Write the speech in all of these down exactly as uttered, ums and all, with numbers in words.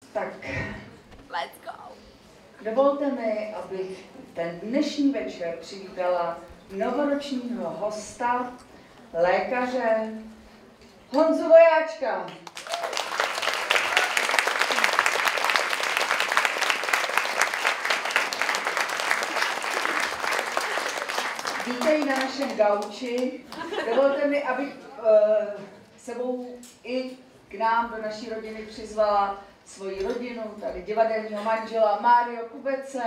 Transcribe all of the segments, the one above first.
Tak, Let's go. Dovolte mi, abych ten dnešní večer přivítala novoročního hosta, lékaře Honzu Vojáčka. Vítej na našem gauči. Dovolte mi, abych uh, sebou i k nám do naší rodiny přizvala svoji rodinu, tady divadelního manžela Mário Kubece.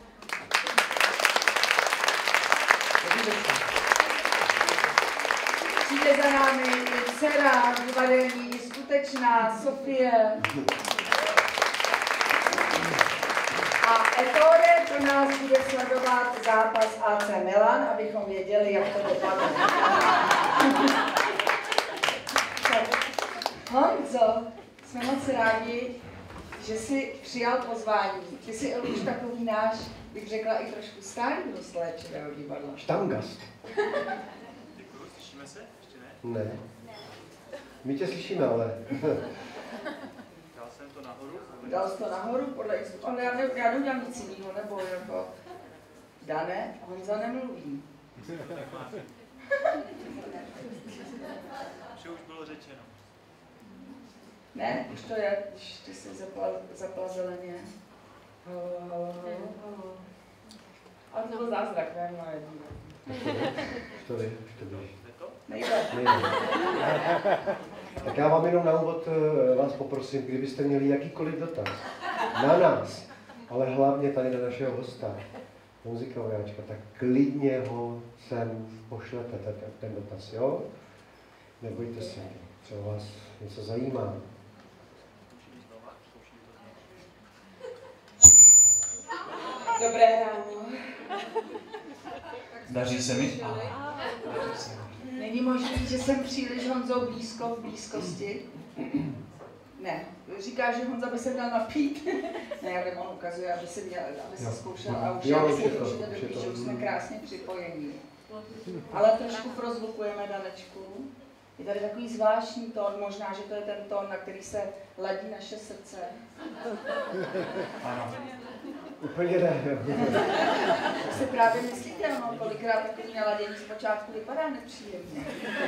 Přijde za námi i dcera divadelní, i skutečná Sofie. A Ettore pro nás bude sledovat zápas A C Milan, abychom věděli, jak to dopadne. Honzo, jsme moc rádi, že jsi přijal pozvání. Ty jsi už takový náš, bych řekla, i trošku starý do léčivého divadla. Štangast. Děkuji, slyšíme se? Ještě ne? Ne. My tě slyšíme, ale... Dal jsem to nahoru? Dal jsi to nahoru podle... Ale já, ne, já neudělám nic jiného, nebo jako... Dane, Honza nemluví. Vše už bylo řečeno. Ne, už to je, když ty jsi zapal, zapal zeleně. Halo, halo, halo, halo. Ale to byl zázrak, ne moje dílo. Už to jde, už to běží. Jde to? Nejde. Tak já vám jenom na úvod vás poprosím, kdybyste měli jakýkoliv dotaz na nás, ale hlavně tady na našeho hosta, Honzika Vojáčka, tak klidně ho sem pošlete, ten, ten dotaz, jo? Nebojte se, třeba vás něco zajímá. Dobré ráno. Daří se mi? Není možné, že jsem příliš Honzou blízko v blízkosti? Ne. Říká, že Honza by se měl napít. Ne, jak on ukazuje, aby se, měl, aby se zkoušel a už jo, je už je to, určitě už je dobrý, to. že už jsme krásně připojení. Ale trošku prozvukujeme Danečku. Je tady takový zvláštní tón, možná, že to je ten tón, na který se ladí naše srdce. Ano. Úplně ne. To si právě myslíte, no, kolikrát takový naladění zpočátku vypadá nepříjemně.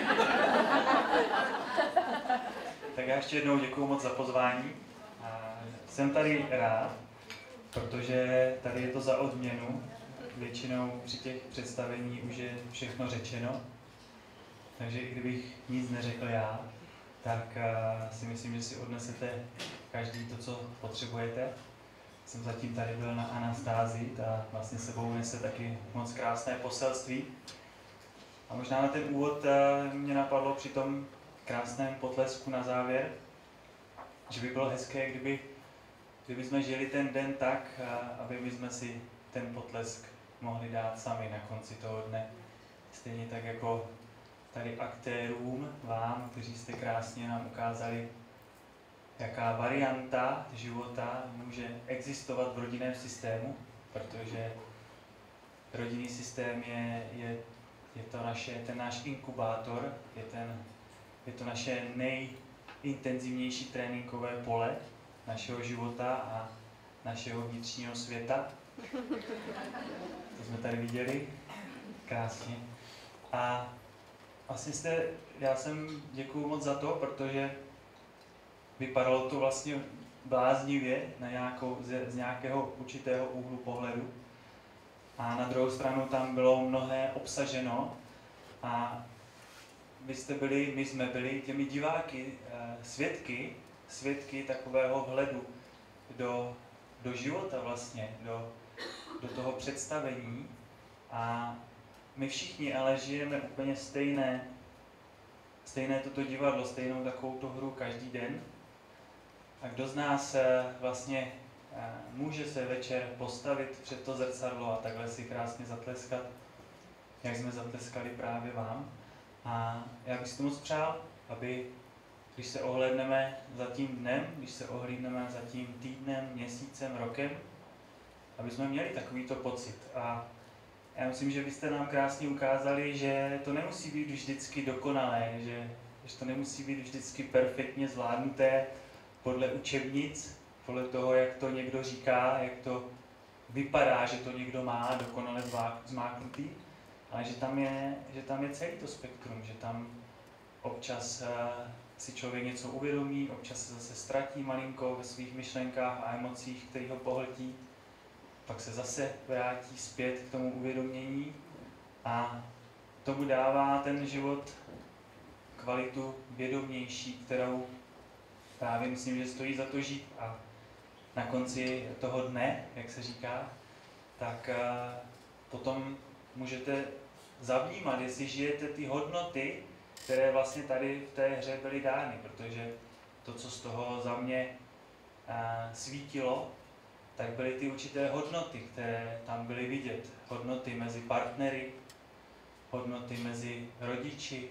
Tak já ještě jednou děkuji moc za pozvání. A jsem tady rád, protože tady je to za odměnu. Většinou při těch představení už je všechno řečeno. Takže i kdybych nic neřekl já, tak uh, si myslím, že si odnesete každý to, co potřebujete. Jsem zatím tady byl na Anastázii, ta vlastně sebou nese taky moc krásné poselství. A možná na ten úvod uh, mě napadlo při tom krásném potlesku na závěr, že by bylo hezké, kdyby, kdyby jsme žili ten den tak, uh, aby my jsme si ten potlesk mohli dát sami na konci toho dne. Stejně tak jako tady aktérům, vám, kteří jste krásně nám ukázali, jaká varianta života může existovat v rodinném systému, protože rodinný systém je, je, je to naše, ten náš inkubátor, je, ten, je to naše nejintenzivnější tréninkové pole našeho života a našeho vnitřního světa. To jsme tady viděli krásně. A vlastně jste, já jsem děkuju moc za to, protože vypadalo to vlastně bláznivě na nějakou, z, z nějakého určitého úhlu pohledu. A na druhou stranu tam bylo mnohé obsaženo a vy jste byli, my jsme byli těmi diváky, svědky, svědky takového vhledu do, do života vlastně, do, do toho představení. A my všichni ale žijeme úplně stejné, stejné toto divadlo, stejnou takovou hru každý den. A kdo z nás vlastně může se večer postavit před to zrcadlo a takhle si krásně zatleskat, jak jsme zatleskali právě vám. A já bych si to moc přál, aby když se ohlédneme za tím dnem, když se ohlídneme za tím týdnem, měsícem, rokem, aby jsme měli takovýto pocit. A já myslím, že byste nám krásně ukázali, že to nemusí být vždycky dokonalé, že, že to nemusí být vždycky perfektně zvládnuté podle učebnic, podle toho, jak to někdo říká, jak to vypadá, že to někdo má dokonale zmáknutý, ale že tam je, že tam je celý to spektrum, že tam občas si člověk něco uvědomí, občas se zase ztratí malinko ve svých myšlenkách a emocích, které ho pohltí, pak se zase vrátí zpět k tomu uvědomění a tomu dává ten život kvalitu vědomější, kterou právě myslím, že stojí za to žít. A na konci toho dne, jak se říká, tak potom můžete zavnímat, jestli žijete ty hodnoty, které vlastně tady v té hře byly dány, protože to, co z toho za mě svítilo, tak byly ty určité hodnoty, které tam byly vidět. Hodnoty mezi partnery, hodnoty mezi rodiči,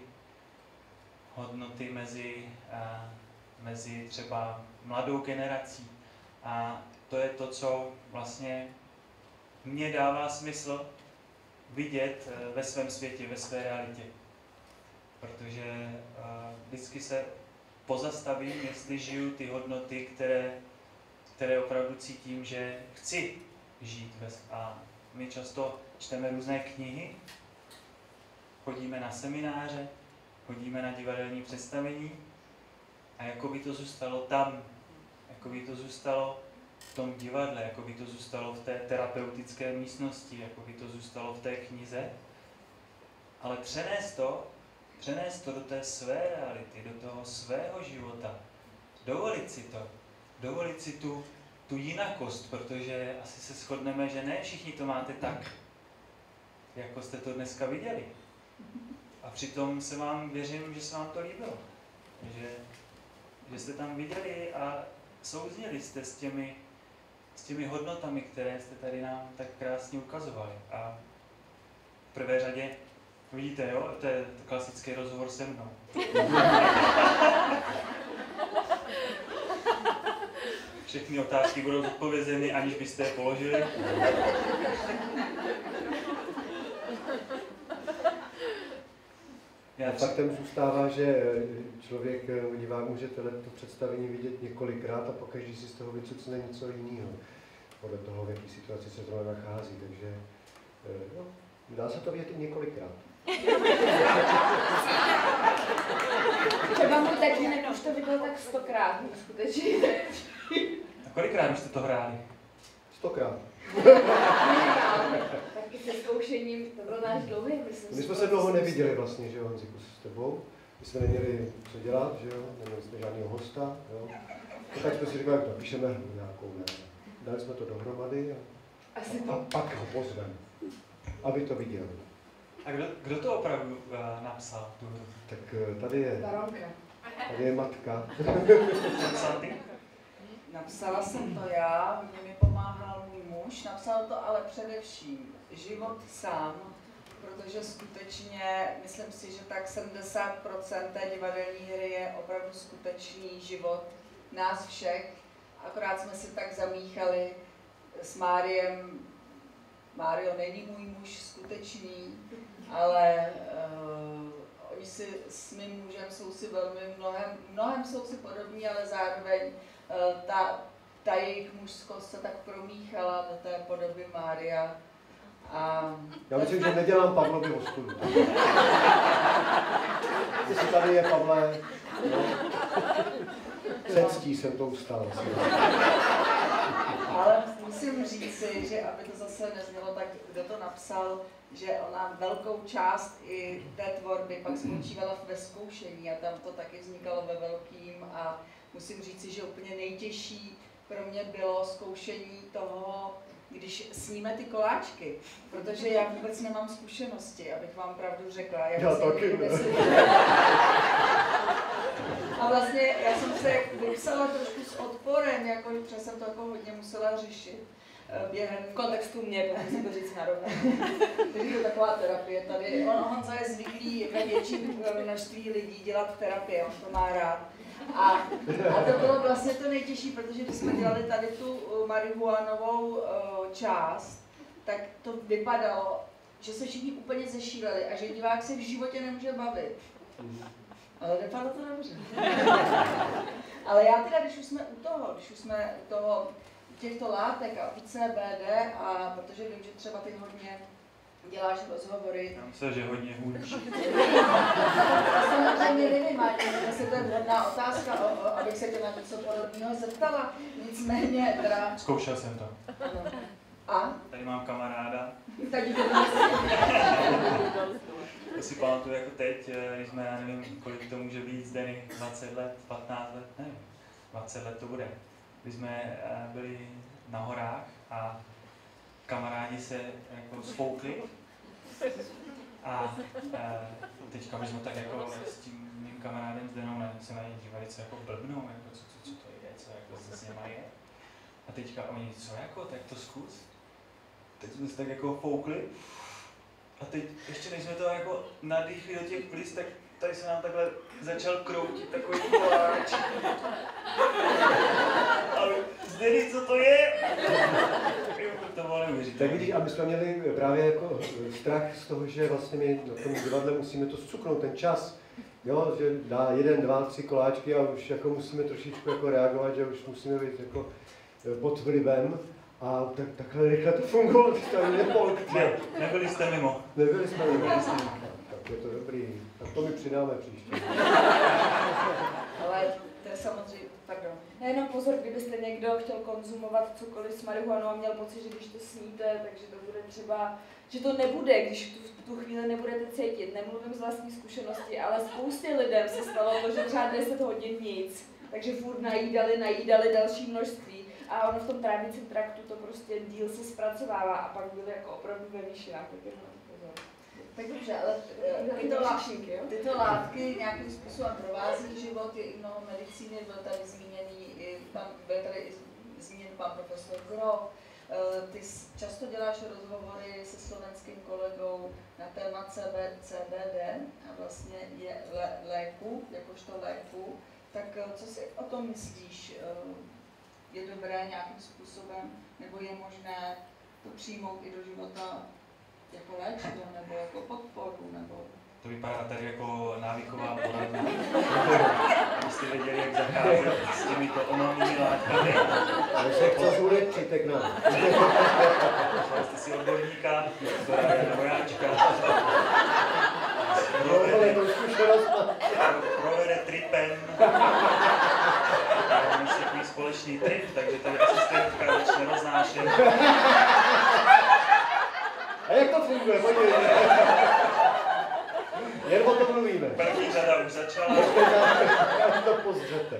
hodnoty mezi, a, mezi třeba mladou generací. A to je to, co vlastně mně dává smysl vidět ve svém světě, ve své realitě. Protože a, vždycky se pozastavím, jestli žiju ty hodnoty, které, které opravdu cítím, že chci žít. A my často čteme různé knihy, chodíme na semináře, chodíme na divadelní představení a jako by to zůstalo tam, jako by to zůstalo v tom divadle, jako by to zůstalo v té terapeutické místnosti, jako by to zůstalo v té knize, ale přenést to, přenést to do té své reality, do toho svého života, dovolit si to, dovolit si tu, tu jinakost, protože asi se shodneme, že ne všichni to máte tak, jako jste to dneska viděli. A přitom se vám, věřím, že se vám to líbilo. Že, že jste tam viděli a souzněli jste s těmi, s těmi hodnotami, které jste tady nám tak krásně ukazovali. A v prvé řadě, vidíte, jo, to je klasický rozhovor se mnou. Všechny otázky budou zodpovězeny, aniž byste je položili. A faktem zůstává, že člověk divák může to představení vidět několikrát a pokaždý si z toho vycucne něco jiného. Podle toho, v jaké situaci se zrovna nachází. Takže no, dá se to vidět i několikrát. Třeba můj tatínek už to viděl tak stokrát, skutečně. A kolikrát už jste to hráli? Stokrát. Taky se zkoušením, to byl náš dlouhý, myslím. My jsme se dlouho neviděli vlastně, že jo, Honziku, s tebou. My jsme neměli co dělat, že jo, neměli jsme žádného hosta, jo. No, tak jsme si říkali, napíšeme hru nějakou, ne. Dali jsme to dohromady a, a, a pak ho pozveme, aby to viděl. A kdo, kdo to opravdu uh, napsal, tu hru? Tak tady je, Baronka. tady je matka. Napsal ty? Napsala jsem to já, hodně mi pomáhal můj muž, napsal to ale především život sám, protože skutečně, myslím si, že tak sedmdesát procent té divadelní hry je opravdu skutečný život nás všech, akorát jsme si tak zamíchali s Máriem. Mário není můj muž skutečný, ale uh, oni si s mým mužem jsou si velmi mnohem, mnohem jsou si podobní, ale zároveň uh, ta, ta jejich mužskost se tak promíchala do té podoby Mária. A já myslím, že nedělám Pavlovi ostudu. Jestli tady je Pavle, no, se ctí jsem to ustál. Ale musím říci, že aby to zase neznělo tak, kdo to napsal, že ona velkou část i té tvorby pak spočívala ve zkoušení a tam to taky vznikalo ve velkým a musím říci, že úplně nejtěžší pro mě bylo zkoušení toho, když sníme ty koláčky, protože já vůbec nemám zkušenosti, abych vám pravdu řekla. Já, já taky ne. A vlastně já jsem se vypsala trošku s odporem, jako, protože jsem to jako hodně musela řešit. Během V kontextu mě, pokud si to říct na rovně. Takže je to taková terapie tady. On, Honza je zvyklý ve větším množství lidí dělat terapie, on to má rád. A, a to bylo vlastně to nejtěžší, protože když jsme dělali tady tu marihuanovou část, tak to vypadalo, že se všichni úplně zešíleli a že divák se v životě nemůže bavit. Ale vypadlo to dobře. Ale já teda, když už jsme u toho, když už jsme u toho, u těchto látek a u C B D, a protože vím, že třeba ty hodně děláš rozhovory. Já myslím, že hodně hůř. Já samozřejmě nevím, jestli to je vhodná otázka, o, o, abych se tě na něco podobného zeptala. Nicméně, teda... Zkoušel jsem to. Ano. A? Tady mám kamaráda. Tak to To si pamatuju jako teď, když jsme, já nevím, kolik to může být z Denny, dvacet let, patnáct let, nevím, dvacet let to bude. Když jsme byli na horách a kamarádi se jako sfoukli a, a teďka my jsme tak jako s tím mým kamarádem s Denou se na ně dívali, co jako blbnou, jako co, co, co to je, co jako se s něma je. A teďka oni, co jako, tak to zkus. Teď jsme se tak jako foukli a teď ještě než jsme to jako nadýchli do těch plic, tak tady se nám takhle začal kroutit takový koláč. A Zdeny, co to je? To bylo neuvěřitelné. Tak vidíš, a my jsme měli právě jako strach z toho, že vlastně my na tom divadle musíme to zcuknout, ten čas. Jo, že dá jeden, dva, tři koláčky a už jako musíme trošičku jako reagovat, že už musíme být jako pod vlivem. A tak, takhle rychle to fungovalo, když to nepolk. Ne, nebyli jste mimo. Nebyli jsme mimo. Tak je to dobrý. Tak to mi přidáme příště. Ale to je samozřejmě, pardon. Nejenom pozor, kdybyste někdo chtěl konzumovat cokoliv s marihuanou a měl pocit, že když to sníte, takže to bude třeba, že to nebude, když v tu chvíli nebudete cítit. Nemluvím z vlastní zkušenosti, ale spoustě lidem se stalo to, že třeba deset hodin nic, takže furt najídali, najídali další množství. A ono v tom trávicím traktu to prostě díl se zpracovává a pak byly jako opravdu ve výšinách, tak je to pozor. Tak dobře, ale tyto, látky, tyto látky nějakým způsobem provází život, je i mnoho medicíny, byl tady zmíněný, i pan, byl tady i zmíněn pan profesor Grof. Ty často děláš rozhovory se slovenským kolegou na téma C B D a vlastně je lé, léku, jakožto léku. Tak co si o tom myslíš? Je dobré nějakým způsobem, nebo je možné to přijmout i do života jako léčivo, nebo jako podporu, nebo... To vypadá tady jako návyková poradna. Abyste věděli, jak zacházet s těmito omamnými látkami. Ale se chce zůlet, přijďte k nám. Jste si odborníka, která je na vojáčka. Provede tripem. Musí mít společný trip, takže tady asistentka začne roznášet. A jak to funguje? Podívejte. Jen o tom mluvíme. První řada už začala. Jak to pozřete.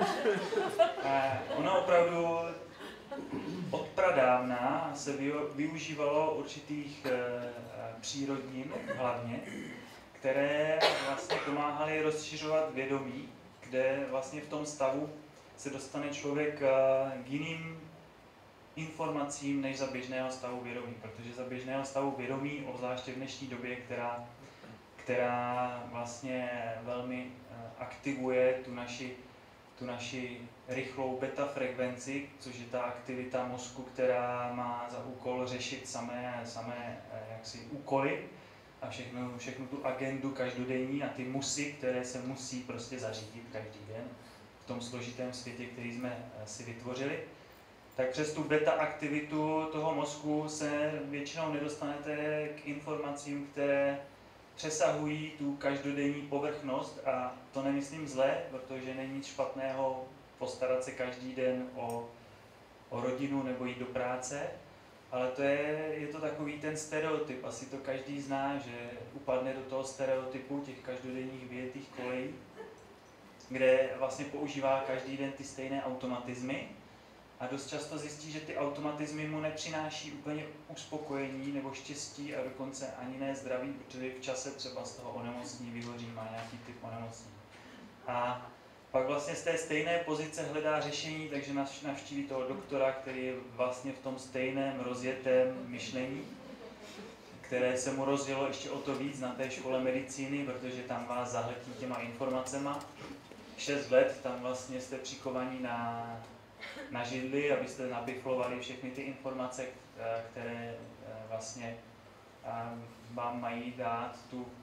Ono opravdu od pradávna se využívalo určitých přírodnin hlavně, které vlastně pomáhaly rozšiřovat vědomí, kde vlastně v tom stavu se dostane člověk k jiným informacím než za běžného stavu vědomí, protože za běžného stavu vědomí, obzvláště v dnešní době, která, která vlastně velmi aktivuje tu naši, tu naši rychlou beta frekvenci, což je ta aktivita mozku, která má za úkol řešit samé, samé jaksi úkoly a všechno, všechnu tu agendu každodenní a ty musy, které se musí prostě zařídit každý den v tom složitém světě, který jsme si vytvořili. Tak přes tu beta aktivitu toho mozku se většinou nedostanete k informacím, které přesahují tu každodenní povrchnost a to nemyslím zle, protože není nic špatného postarat se každý den o, o rodinu nebo jít do práce, ale to je, je to takový ten stereotyp, asi to každý zná, že upadne do toho stereotypu těch každodenních vyjetých kolejí, kde vlastně používá každý den ty stejné automatizmy a dost často zjistí, že ty automatizmy mu nepřináší úplně uspokojení nebo štěstí a dokonce ani ne zdraví, protože v čase třeba z toho onemocní, vyhoří, má nějaký typ onemocnění. A pak vlastně z té stejné pozice hledá řešení, takže navštíví toho doktora, který je vlastně v tom stejném rozjetém myšlení, které se mu rozjelo ještě o to víc na té škole medicíny, protože tam vás zahltí těma informacema. Šest let tam vlastně jste přikovaní na, na židli, abyste nabiflovali všechny ty informace, které vlastně vám mají dát tu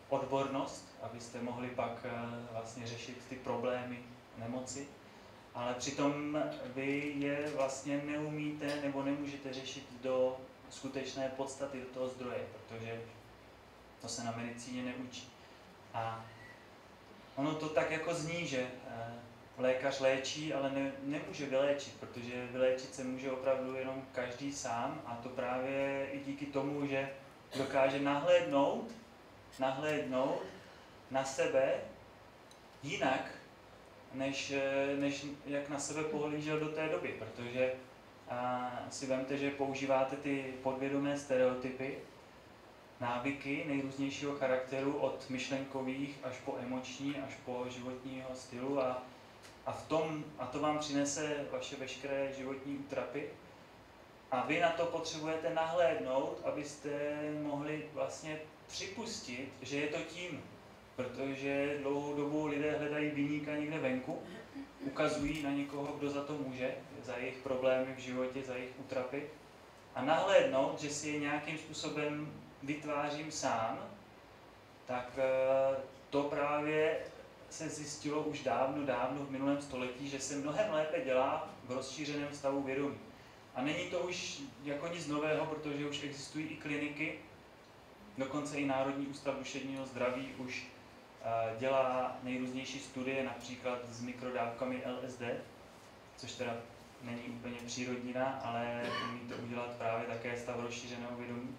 odbornost, abyste mohli pak vlastně řešit ty problémy, nemoci, ale přitom vy je vlastně neumíte nebo nemůžete řešit do skutečné podstaty, do toho zdroje, protože to se na medicíně neučí. A ono to tak jako zní, že lékař léčí, ale ne, nemůže vyléčit, protože vyléčit se může opravdu jenom každý sám, a to právě i díky tomu, že dokáže nahlédnout, nahlédnout na sebe jinak, než, než jak na sebe pohlížel do té doby, protože a, si vemte, že používáte ty podvědomé stereotypy, návyky nejrůznějšího charakteru, od myšlenkových až po emoční, až po životního stylu, a, a, v tom, a to vám přinese vaše veškeré životní útrapy. A vy na to potřebujete nahlédnout, abyste mohli vlastně připustit, že je to tím. Protože dlouhou dobu lidé hledají viníka někde venku, ukazují na někoho, kdo za to může, za jejich problémy v životě, za jejich útrapy. A nahlédnout, že si je nějakým způsobem vytvářím sám, tak to právě se zjistilo už dávno, dávno v minulém století, že se mnohem lépe dělá v rozšířeném stavu vědomí. A není to už jako nic nového, protože už existují i kliniky, dokonce i Národní ústav duševního zdraví už dělá nejrůznější studie, například s mikrodávkami L S D, což teda není úplně přírodnina, ale umí to udělat právě také stav rozšířeného vědomí.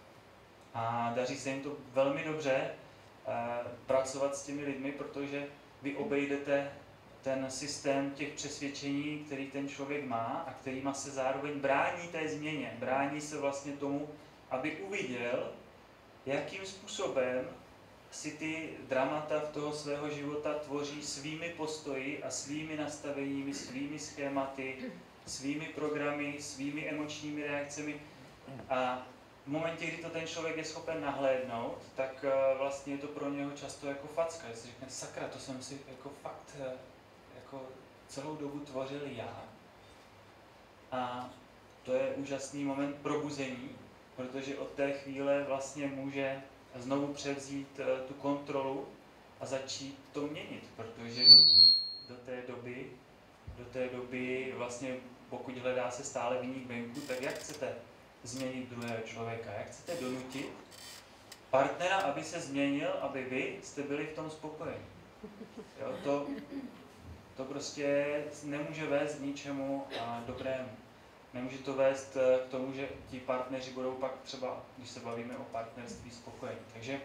A daří se jim to velmi dobře pracovat s těmi lidmi, protože vy obejdete ten systém těch přesvědčení, který ten člověk má a kterýma se zároveň brání té změně. Brání se vlastně tomu, aby uviděl, jakým způsobem si ty dramata v toho svého života tvoří svými postoji a svými nastaveními, svými schématy, svými programy, svými emočními reakcemi. A v momentě, kdy to ten člověk je schopen nahlédnout, tak vlastně je to pro něho často jako facka. Že si řekne, sakra, to jsem si jako fakt jako celou dobu tvořil já. A to je úžasný moment probuzení, protože od té chvíle vlastně může znovu převzít tu kontrolu a začít to měnit, protože do, do té doby, do té doby vlastně, pokud hledá se stále viník venku, tak jak chcete změnit druhého člověka, jak chcete donutit partnera, aby se změnil, aby vy jste byli v tom spokojení. Jo, to, to prostě nemůže vést k ničemu dobrému. Nemůže to vést k tomu, že ti partneři budou pak třeba, když se bavíme o partnerství, spokojení. Takže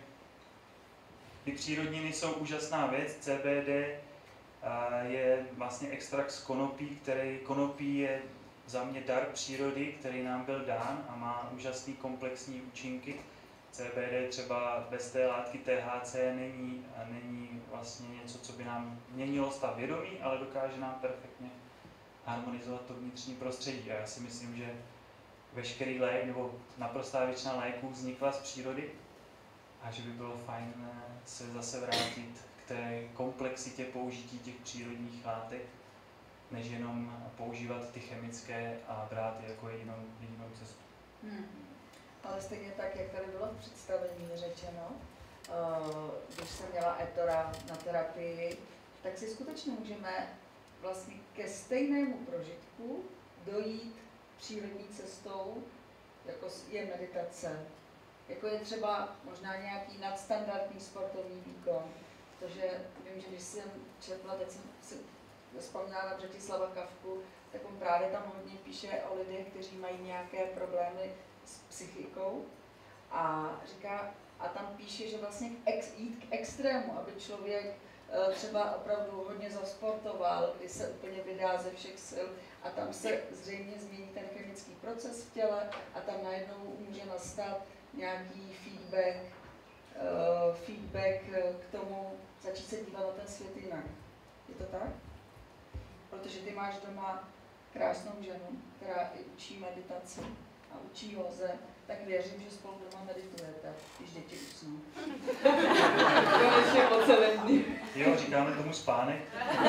ty přírodniny jsou úžasná věc. C B D je vlastně extrakt z konopí, který konopí je za mě dar přírody, který nám byl dán a má úžasný komplexní účinky. C B D třeba bez té látky T H C není, není vlastně něco, co by nám měnilo stav vědomí, ale dokáže nám perfektně harmonizovat to vnitřní prostředí. A já si myslím, že veškerý lék, nebo naprostá většina léků vznikla z přírody a že by bylo fajn se zase vrátit k té komplexitě použití těch přírodních látek, než jenom používat ty chemické a brát je jako jedinou, jedinou cestu. Hmm. Ale stejně tak, jak tady bylo v představení řečeno, když jsem měla etora na terapii, tak si skutečně můžeme vlastně ke stejnému prožitku dojít přírodní cestou, jako je meditace, jako je třeba možná nějaký nadstandardní sportovní výkon, protože vím, že když jsem četla, teď jsem si vzpomněla na Břetislava Kafku, tak on právě tam hodně píše o lidech, kteří mají nějaké problémy s psychikou a říká, a tam píše, že vlastně ex, jít k extrému, aby člověk třeba opravdu hodně zasportoval, kdy se úplně vydá ze všech sil a tam se zřejmě změní ten chemický proces v těle a tam najednou může nastat nějaký feedback, uh, feedback k tomu, začít se dívat na ten svět jinak. Je to tak? Protože ty máš doma krásnou ženu, která i učí meditaci a učí hoze, tak věřím, že spolu doma meditujete, když děti usnou. Konečně po celém dní. Jo, říkáme tomu spánek.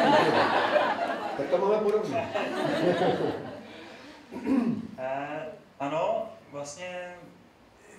Tak to máme podobně. eh, ano, vlastně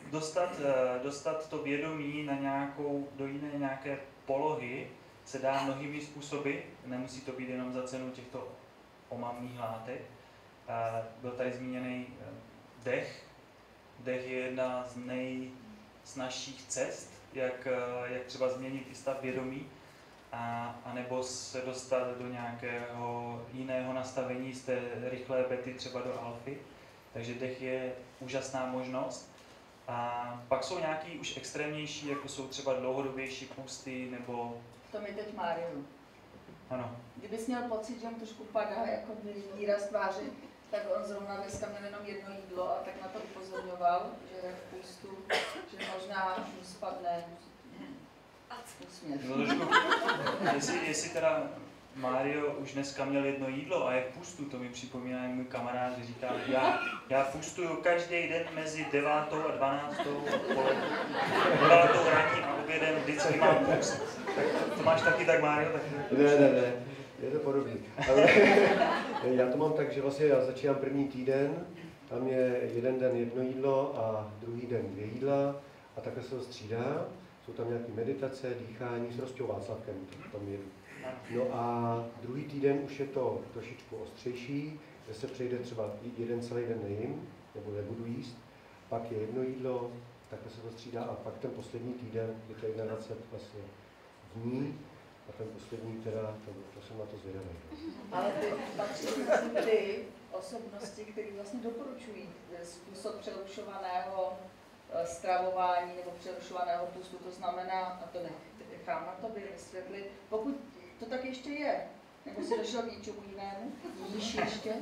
dostat, dostat to vědomí na nějakou, do jiné nějaké polohy se dá mnohými způsoby, nemusí to být jenom za cenu těchto omamných látek. Byl tady zmíněný dech. Dech je jedna z nejsnažších cest, jak, jak třeba změnit i stav vědomí, a, a nebo se dostat do nějakého jiného nastavení z té rychlé bety třeba do alfy. Takže dech je úžasná možnost. A pak jsou nějaký už extrémnější, jako jsou třeba dlouhodobější pusty, nebo... V tom je teď Mário. Ano. Kdybys měl pocit, že mu trošku padá jako výraz tváře, tak on zrovna dneska měl jenom jedno jídlo a tak na to upozorňoval, že je v pustu, že možná mu spadne úsměv. No, trošku, jestli, jestli teda Mário už dneska měl jedno jídlo a je v pustu, to mi připomíná můj kamarád, že říká, já, já pustuju každý den mezi devátou a dvanáctou, devátou ranní a obědem vždycky mám pust. Tak to, to máš taky tak, Mário? Tak... Ne, ne, ne, je to podobný. Ale já to mám tak, že vlastně já začínám první týden, tam je jeden den jedno jídlo a druhý den dvě jídla a takhle se to střídá. Jsou tam nějaké meditace, dýchání s Rostou Václavkem, to tam jedu. No a druhý týden už je to trošičku ostřejší, kde se přejde třeba jeden celý den nejím, nebo nebudu jíst, pak je jedno jídlo, takhle se to střídá a pak ten poslední týden, je to dvacet jedna vlastně dní a ten poslední teda, to, to jsem na to zvědavý. Ale ty patří ty osobnosti, které vlastně doporučují způsob přerušovaného stravování nebo přerušovaného pustu, to znamená, a to nechám na tobě vysvětlit, pokud to tak ještě je, nebo si došel k něčemu jinému, jíš ještě?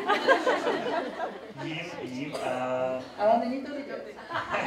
Jím, jím. A... Ale není to vidět.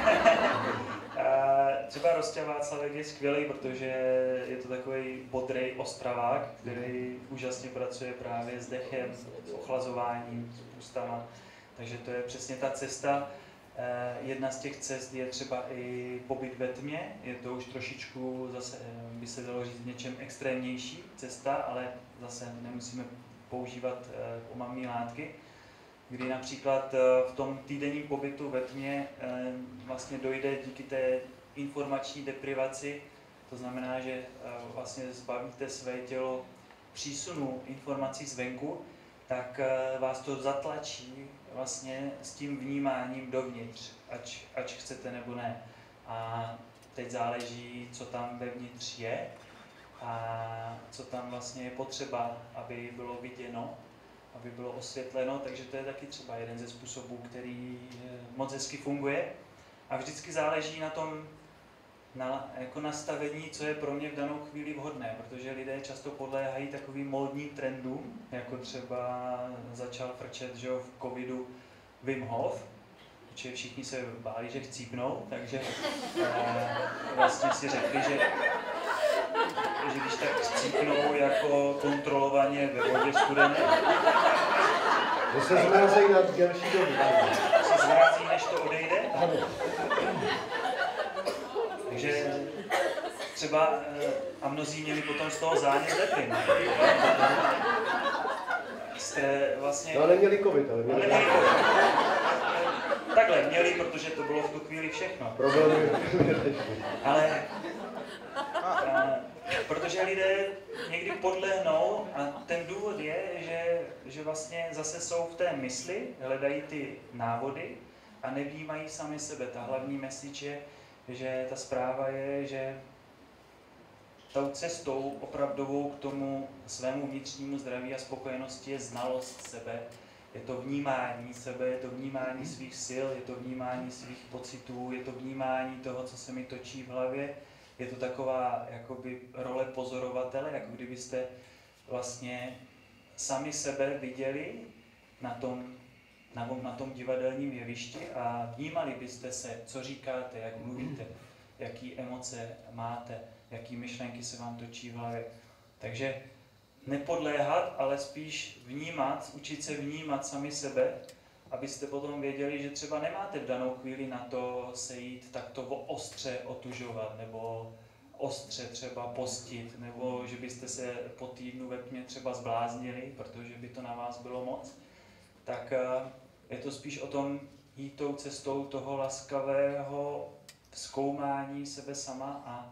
Třeba Rostě Václavek je skvělý, protože je to takový bodrej ostravák, který úžasně pracuje právě s dechem, s ochlazováním, s pustama. Takže to je přesně ta cesta. Jedna z těch cest je třeba i pobyt ve tmě, je to už trošičku, zase by se dalo říct, něčem extrémnější cesta, ale zase nemusíme používat omamné látky, kdy například v tom týdenním pobytu ve tmě vlastně dojde díky té informační deprivaci, to znamená, že vlastně zbavíte své tělo přísunu informací zvenku, tak vás to zatlačí vlastně s tím vnímáním dovnitř, ač, ač chcete nebo ne. A teď záleží, co tam vevnitř je a co tam vlastně je potřeba, aby bylo viděno, aby bylo osvětleno, takže to je taky třeba jeden ze způsobů, který moc hezky funguje. A vždycky záleží na tom na, jako nastavení, co je pro mě v danou chvíli vhodné, protože lidé často podléhají takovým módním trendům, jako třeba začal frčet, že v covidu Wim Hof, protože všichni se báli, že chcípnou, takže eh, vlastně si řekli, že, že když tak chcípnou jako kontrolovaně ve vodě studené, že se zmrazí na delší dobu. Se zmrazí, než to odejde. Takže třeba, a mnozí měli potom z toho zánět lepin. Jste vlastně... No ale neměli covid, ale měli... Ale neměli covid. Takhle, měli, protože to bylo v tu chvíli všechno. Problémy. Ale... A, protože lidé někdy podlehnou a ten důvod je, že, že vlastně zase jsou v té mysli, hledají ty návody a nevnímají sami sebe. Ta hlavní message je, že ta zpráva je, že tou cestou opravdovou k tomu svému vnitřnímu zdraví a spokojenosti je znalost sebe, je to vnímání sebe, je to vnímání svých sil, je to vnímání svých pocitů, je to vnímání toho, co se mi točí v hlavě, je to taková jakoby role pozorovatele, jako kdybyste vlastně sami sebe viděli na tom, na, na tom divadelním jevišti a vnímali byste se, co říkáte, jak mluvíte, jaký emoce máte, jaký myšlenky se vám točí v hlavě. Takže nepodléhat, ale spíš vnímat, učit se vnímat sami sebe, abyste potom věděli, že třeba nemáte v danou chvíli na to se jít takto ostře otužovat, nebo ostře třeba postit, nebo že byste se po týdnu ve tmě třeba zbláznili, protože by to na vás bylo moc. Tak je to spíš o tom jít tou cestou toho laskavého zkoumání sebe sama a,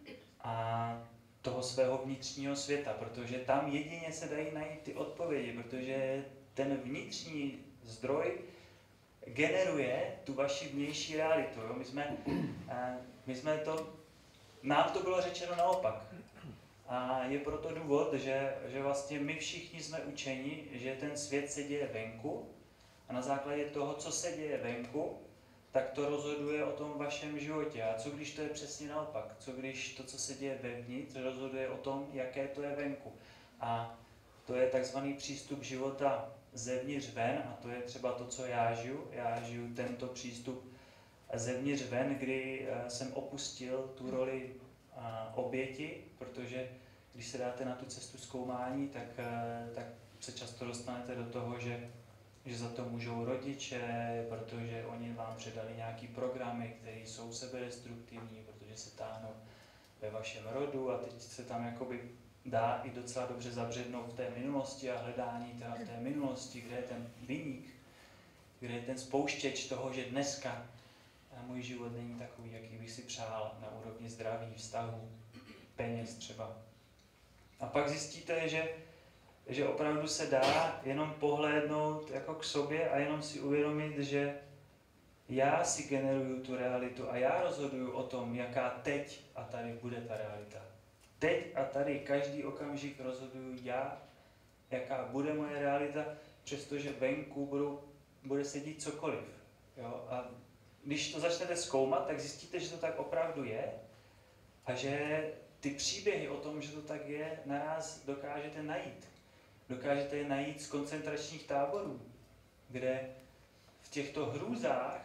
a toho svého vnitřního světa, protože tam jedině se dají najít ty odpovědi, protože ten vnitřní zdroj generuje tu vaši vnější realitu. Jo? My, jsme, my jsme to, nám to bylo řečeno naopak. A je proto důvod, že, že vlastně my všichni jsme učeni, že ten svět se děje venku a na základě toho, co se děje venku, tak to rozhoduje o tom vašem životě. A co když to je přesně naopak? Co když to, co se děje vevnitř, rozhoduje o tom, jaké to je venku? A to je takzvaný přístup života zevnitř ven, a to je třeba to, co já žiju. Já žiju tento přístup zevnitř ven, kdy jsem opustil tu roli oběti, protože když se dáte na tu cestu zkoumání, tak, tak se často dostanete do toho, že, že za to můžou rodiče, protože oni vám předali nějaký programy, které jsou sebedestruktivní, protože se táhnou ve vašem rodu a teď se tam jakoby dá i docela dobře zabřednout v té minulosti a hledání teda v té minulosti, kde je ten viník, kde je ten spouštěč toho, že dneska můj život není takový, jaký bych si přál na úrovni zdraví, vztahu, peněz třeba. A pak zjistíte, že, že opravdu se dá jenom pohlédnout jako k sobě a jenom si uvědomit, že já si generuju tu realitu a já rozhoduju o tom, jaká teď a tady bude ta realita. Teď a tady každý okamžik rozhoduju já, jaká bude moje realita, přestože venku budu, bude se dít cokoliv. Jo? A když to začnete zkoumat, tak zjistíte, že to tak opravdu je a že ty příběhy o tom, že to tak je, naraz dokážete najít. Dokážete je najít z koncentračních táborů, kde v těchto hrůzách,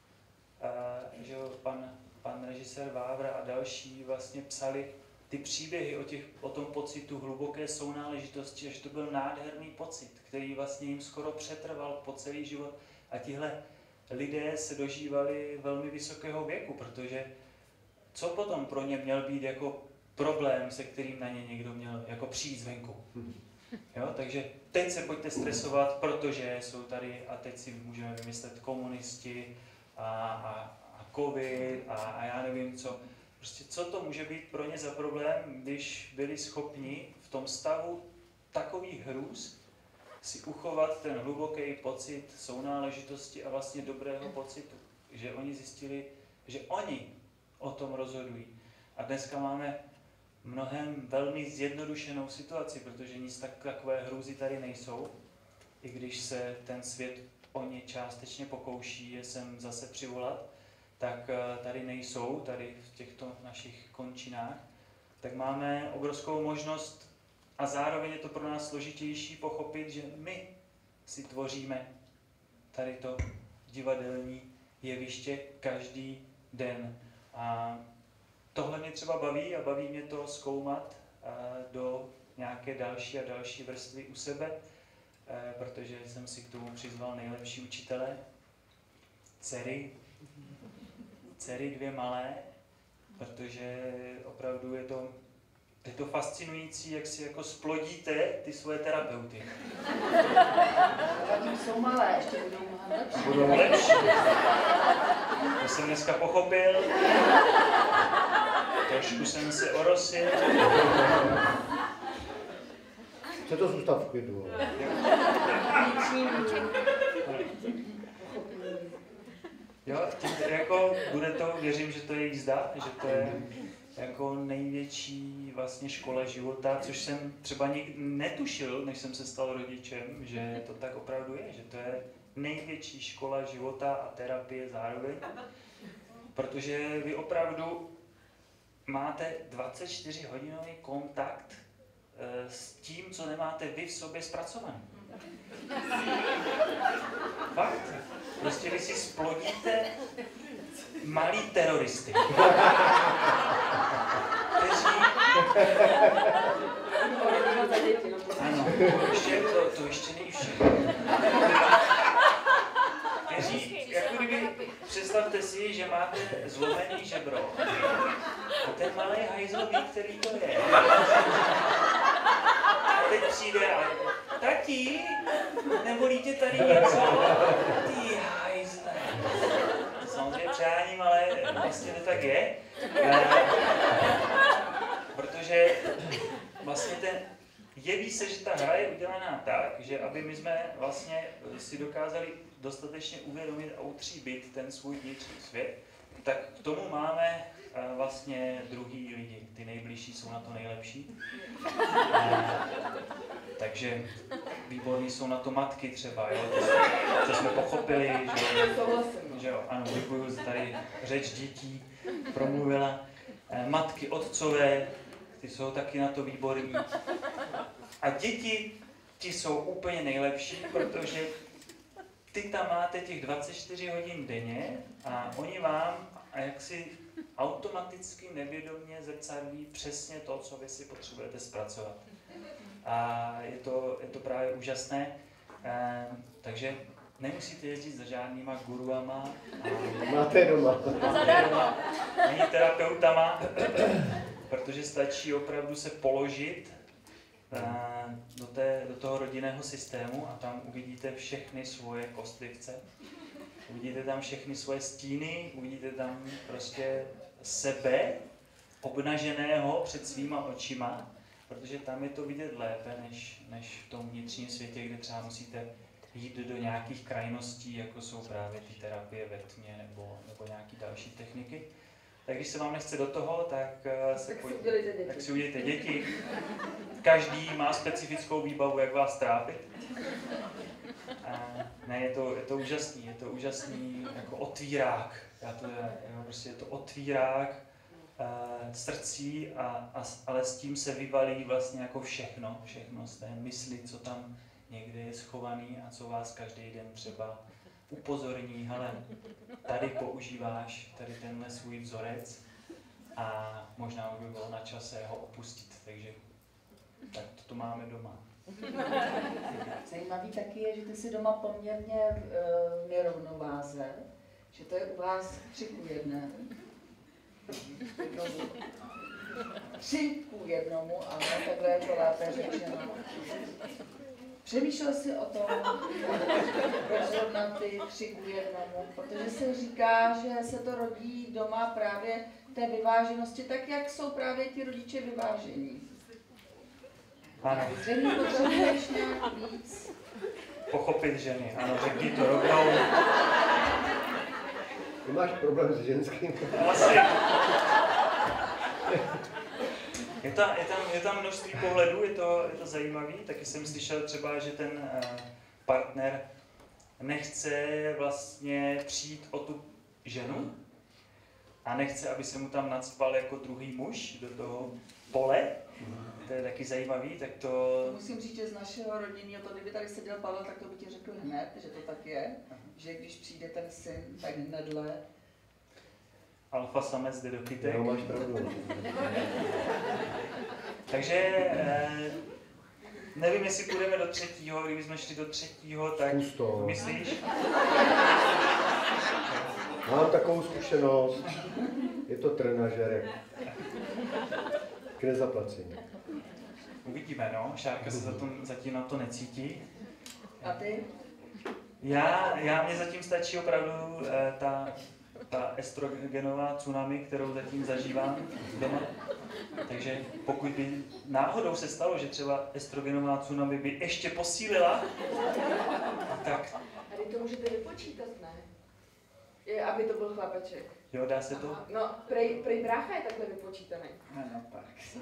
a, že pan, pan režisér Vávra a další vlastně psali ty příběhy o, těch, o tom pocitu hluboké sounáležitosti, že to byl nádherný pocit, který vlastně jim skoro přetrval po celý život. A tihle lidé se dožívali velmi vysokého věku, protože co potom pro ně měl být jako problém, se kterým na ně někdo měl jako přijít zvenku. Jo? Takže teď se pojďte stresovat, protože jsou tady, a teď si můžeme vymyslet komunisti a, a, a covid a, a já nevím co. Prostě co to může být pro ně za problém, když byli schopni v tom stavu takových hrůz si uchovat ten hluboký pocit sounáležitosti a vlastně dobrého pocitu. Že oni zjistili, že oni o tom rozhodují. A dneska máme mnohem velmi zjednodušenou situaci, protože nic tak, takové hrůzy tady nejsou, i když se ten svět o ně částečně pokouší je sem zase přivolat, tak tady nejsou, tady v těchto našich končinách, tak máme obrovskou možnost a zároveň je to pro nás složitější pochopit, že my si tvoříme tady to divadelní jeviště každý den. A tohle mě třeba baví a baví mě to zkoumat do nějaké další a další vrstvy u sebe, protože jsem si k tomu přizval nejlepší učitele, dcery, dcery dvě malé, protože opravdu je to, je to fascinující, jak si jako splodíte ty svoje terapeuty. Zatím jsou malé, ještě budou mnohem lepší. Budou lepší. To jsem dneska pochopil. Trošku jsem se orosil. Chce to zůstat v klidu. Jo, tím, jako bude to, věřím, že to je jízda, že to je jako největší vlastně škola života, což jsem třeba nikdy netušil, než jsem se stal rodičem, že to tak opravdu je, že to je největší škola života a terapie zároveň, protože vy opravdu máte dvacet čtyři hodinový kontakt e, s tím, co nemáte vy v sobě zpracovaný. Fakt. Prostě vy si splodíte malý teroristy. Kteří... Ano, ještě, to, to ještě není všechno. Kteří, jako kdyby, představte si, že máte zlomený žebro. A ten malý hajzl ví, který to je. A teď přijde a tati, nebolí tě tady něco? Ty hajzle. vlastně to tak je. E, protože vlastně ten, jeví se, že ta hra je udělaná tak, že aby my jsme vlastně si dokázali dostatečně uvědomit a utříbit ten svůj vnitřní svět, tak k tomu máme uh, vlastně druhý lidi. Ty nejbližší jsou na to nejlepší. Uh, takže výborní jsou na to matky třeba, jo? To, to jsme pochopili, že, že jo, ano, děkuju, tady řeč dětí promluvila. Uh, matky, otcové, ty jsou taky na to výborní. A děti, ti jsou úplně nejlepší, protože ty tam máte těch dvacet čtyři hodin denně a oni vám a jaksi automaticky nevědomě zrcadlí přesně to, co vy si potřebujete zpracovat. A je to, je to právě úžasné, e, takže nemusíte jezdit za žádnýma guruama. Máte doma. Zadarmo. Ani terapeutama, protože stačí opravdu se položit do, té, do toho rodinného systému a tam uvidíte všechny svoje kostlivce, uvidíte tam všechny svoje stíny, uvidíte tam prostě sebe obnaženého před svýma očima, protože tam je to vidět lépe, než, než v tom vnitřním světě, kde třeba musíte jít do nějakých krajností, jako jsou právě ty terapie ve tmě nebo, nebo nějaké další techniky. Tak když se vám nechce do toho, tak, se tak, pojď, si, udělejte tak si udělejte děti. Každý má specifickou výbavu, jak vás trápit. A ne, je to, je to úžasný, je to úžasný jako otvírák. Já to, jo, prostě je to otvírák uh, srdcí, a, a, ale s tím se vyvalí vlastně jako všechno, všechno z té mysli, co tam někde je schovaný a co vás každý den třeba upozorní, hele, tady používáš tady tenhle svůj vzorec a možná by bylo na čase ho opustit, takže tak to, to máme doma. Zajímavý taky je, že ty jsi doma poměrně v nerovnováze, že to je u vás tři ku jedné. Tři ku jednomu, ale takhle je to lépe řečeno. Přemýšlel jsi o tom, proč zrovna ty tři ku jednomu, protože se říká, že se to rodí doma právě té vyváženosti, tak jak jsou právě ti rodiče vyvážení. Ano. Zřejmě potřebuješ nějak víc. Pochopit ženy, ano, řekni to rovnou. Ty máš problém s ženským? Asi. Je, ta, je, tam, je tam množství pohledů, je to, je to zajímavý. Taky jsem slyšel třeba, že ten uh, partner nechce vlastně přijít o tu ženu a nechce, aby se mu tam nacpal jako druhý muž do toho pole. To je taky zajímavý, tak to... Musím říct, že z našeho rodinného, to kdyby tady seděl Pavel, tak to by ti řekl hned, že to tak je, že když přijde ten syn, tak hnedle. Alfa samec jde do kytek. No, máš pravdu. Takže eh, nevím, jestli půjdeme do třetího, kdybychom šli do třetího, tak Pusto. myslíš? Mám takovou zkušenost. Je to trenažerek. K nezaplacení. Uvidíme, no. Šárka se zatím, zatím na to necítí. A ty? Já, já mě zatím stačí opravdu eh, ta, ta estrogenová tsunami, kterou zatím zažívám doma. Takže pokud by náhodou se stalo, že třeba estrogenová tsunami by ještě posílila, tak... A vy to můžete vypočítat, ne? Je, aby to byl chlapeček. Jo, dá se to? Aha. No, prej, prej brácha je takhle vypočítaný. No, no, pak.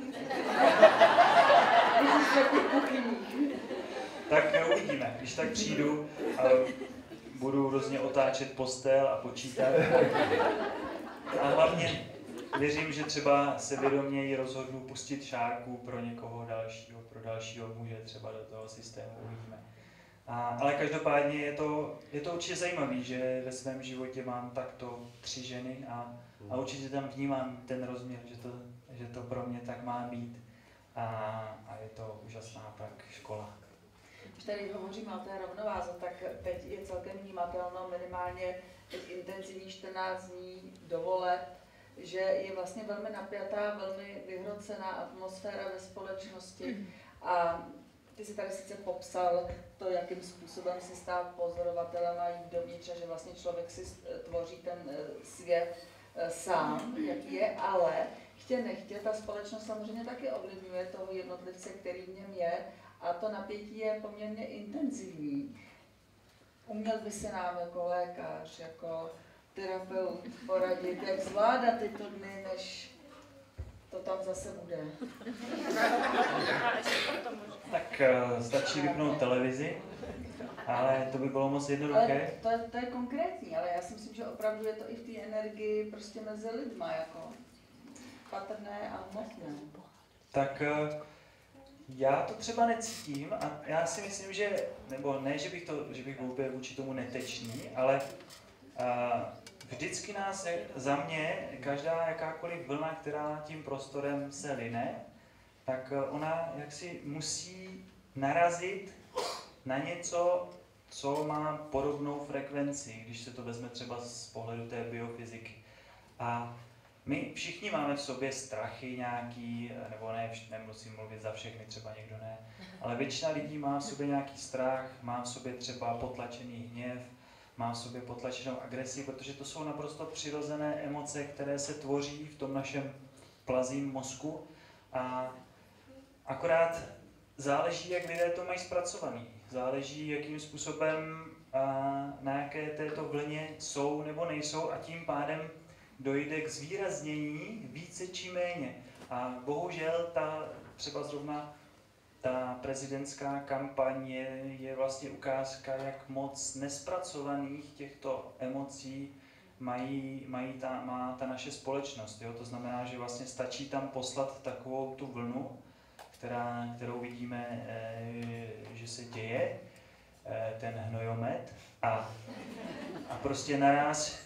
Když jsme v těch kuchyních. Tak uvidíme. Když tak přijdu a budu různě otáčet postel a počítat. A hlavně věřím, že třeba se vědoměji rozhodnu pustit Šárku pro někoho dalšího, pro dalšího muže třeba do toho systému, uvidíme. A, ale každopádně je to, je to určitě zajímavé, že ve svém životě mám takto tři ženy a, a určitě tam vnímám ten rozměr, že to, že to pro mě tak má být. A, a je to úžasná pak škola. Když tady hovoříme o té rovnováze, tak teď je celkem vnímatelno minimálně teď intenzivní čtrnáct dní dovolet, že je vlastně velmi napjatá, velmi vyhrocená atmosféra ve společnosti. A ty jsi tady sice popsal to, jakým způsobem si stát pozorovatelem a jít dovnitř, že vlastně člověk si tvoří ten svět sám, jaký je, ale chtě nechtě, ta společnost samozřejmě taky ovlivňuje toho jednotlivce, který v něm je, a to napětí je poměrně intenzivní. Uměl by se nám jako lékař, jako terapeut poradit, jak zvládat tyto dny, než to tam zase bude. Tak uh, stačí vypnout televizi, ale to by bylo moc jednoduché. Ale to, to je konkrétní, ale já si myslím, že opravdu je to i v té energii prostě mezi lidma, jako patrné a hmotné. Tak uh, já to třeba necítím a já si myslím, že, nebo ne, že bych, to, že bych byl vůči tomu netečný, ale uh, vždycky nás, za mě, každá jakákoliv vlna, která tím prostorem se line, tak ona jaksi musí narazit na něco, co má podobnou frekvenci, když se to vezme třeba z pohledu té biofyziky. A my všichni máme v sobě strachy nějaký, nebo ne, nemusím mluvit za všechny, třeba někdo ne, ale většina lidí má v sobě nějaký strach, má v sobě třeba potlačený hněv, má v sobě potlačenou agresi, protože to jsou naprosto přirozené emoce, které se tvoří v tom našem plazím mozku a akorát záleží, jak lidé to mají zpracovaný. Záleží, jakým způsobem a na jaké této vlně jsou nebo nejsou a tím pádem dojde k zvýraznění více či méně. A bohužel ta třeba zrovna ta prezidentská kampaň je, je vlastně ukázka, jak moc nespracovaných těchto emocí mají, mají ta, má ta naše společnost. Jo? To znamená, že vlastně stačí tam poslat takovou tu vlnu, která, kterou vidíme, e, že se děje, e, ten hnojomet, a, a prostě naraz,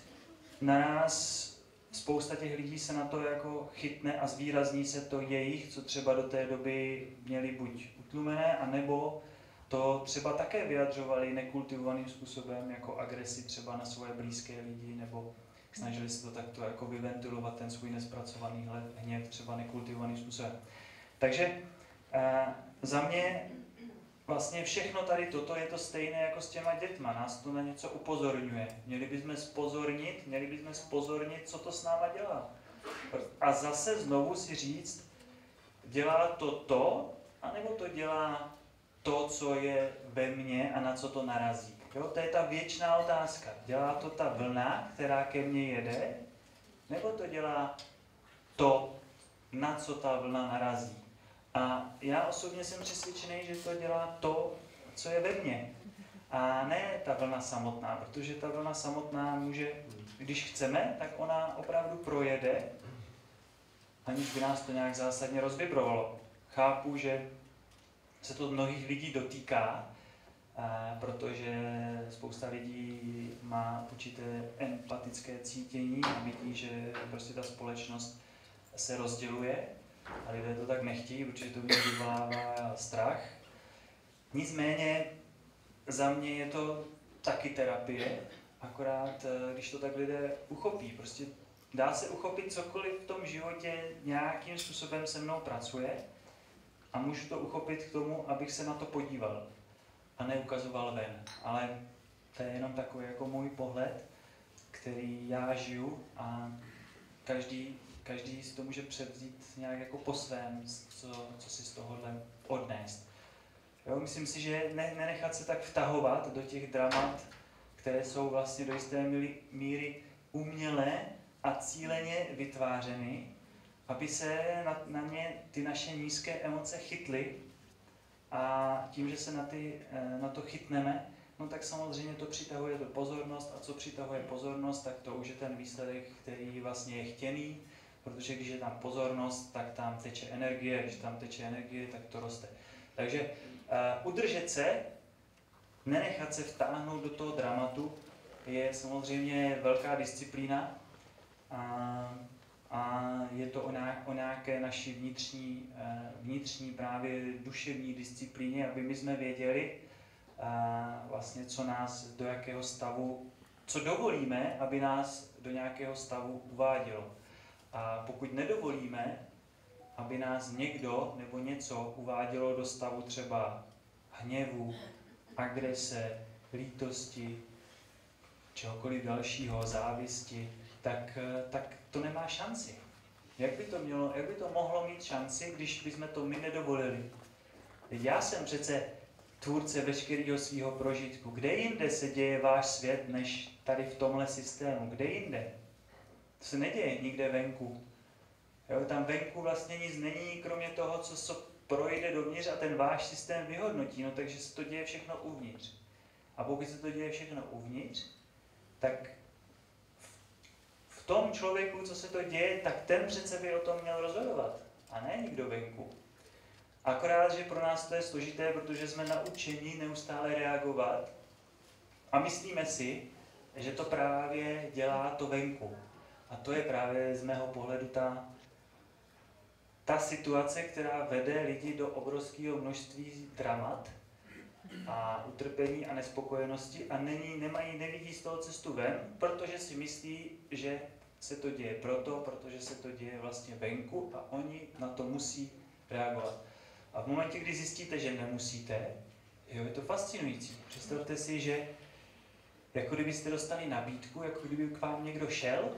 naraz spousta těch lidí se na to jako chytne a zvýrazní se to jejich, co třeba do té doby měli buď utlumené, anebo to třeba také vyjadřovali nekultivovaným způsobem, jako agresi třeba na svoje blízké lidi, nebo snažili se to takto jako vyventilovat ten svůj nespracovaný hněv třeba nekultivovaným způsobem. Takže eh, za mě vlastně všechno tady toto je to stejné jako s těma dětma, nás to na něco upozorňuje. Měli bychom spozornit, měli bychom spozornit, co to s náma dělá. A zase znovu si říct, dělá to to, anebo to dělá to, co je ve mně a na co to narazí. Jo? To je ta věčná otázka. Dělá to ta vlna, která ke mně jede, nebo to dělá to, na co ta vlna narazí. A já osobně jsem přesvědčený, že to dělá to, co je ve mně. A ne ta vlna samotná, protože ta vlna samotná může, když chceme, tak ona opravdu projede, aniž by nás to nějak zásadně rozvibrovalo. Chápu, že se to mnohých lidí dotýká, protože spousta lidí má určité empatické cítění a vidí, že prostě ta společnost se rozděluje a lidé to tak nechtějí, protože to vyvolává strach. Nicméně za mě je to taky terapie, akorát když to tak lidé uchopí. Prostě dá se uchopit cokoliv v tom životě nějakým způsobem se mnou pracuje a můžu to uchopit k tomu, abych se na to podíval a neukazoval ven. Ale to je jenom takový jako můj pohled, který já žiju a každý, každý si to může převzít nějak jako po svém, co, co si z tohohle odnést. Jo, myslím si, že ne, nenechat se tak vtahovat do těch dramat, které jsou vlastně do jisté míry, míry umělé a cíleně vytvářeny, aby se na, na ně ty naše nízké emoce chytly a tím, že se na, ty, na to chytneme, no tak samozřejmě to přitahuje tu pozornost a co přitahuje pozornost, tak to už je ten výsledek, který vlastně je chtěný, protože když je tam pozornost, tak tam teče energie, když tam teče energie, tak to roste. Takže uh, udržet se, nenechat se vtáhnout do toho dramatu, je samozřejmě velká disciplína a, a je to o, ná, o nějaké naší vnitřní, uh, vnitřní právě duševní disciplíně, aby my jsme věděli uh, vlastně, co nás do jakého stavu, co dovolíme, aby nás do nějakého stavu uvádělo. A pokud nedovolíme, aby nás někdo nebo něco uvádělo do stavu třeba hněvu, agrese, lítosti, čehokoliv dalšího, závisti, tak, tak to nemá šanci. Jak by to mělo, jak by to mohlo mít šanci, když bychom to my nedovolili? Já jsem přece tvůrce veškerého svého prožitku. Kde jinde se děje váš svět, než tady v tomhle systému? Kde jinde? To se neděje nikde venku. Jo, tam venku vlastně nic není, kromě toho, co se projde dovnitř a ten váš systém vyhodnotí. No, takže se to děje všechno uvnitř. A pokud se to děje všechno uvnitř, tak v tom člověku, co se to děje, tak ten přece by o tom měl rozhodovat. A ne nikdo venku. Akorát, že pro nás to je složité, protože jsme naučeni neustále reagovat a myslíme si, že to právě dělá to venku. A to je právě z mého pohledu ta, ta situace, která vede lidi do obrovského množství dramat a utrpení a nespokojenosti a není, nemají, nevidí z toho cestu ven, protože si myslí, že se to děje proto, protože se to děje vlastně venku a oni na to musí reagovat. A v momentě, kdy zjistíte, že nemusíte, jo, je to fascinující. Představte si, že jako kdybyste dostali nabídku, jako kdyby k vám někdo šel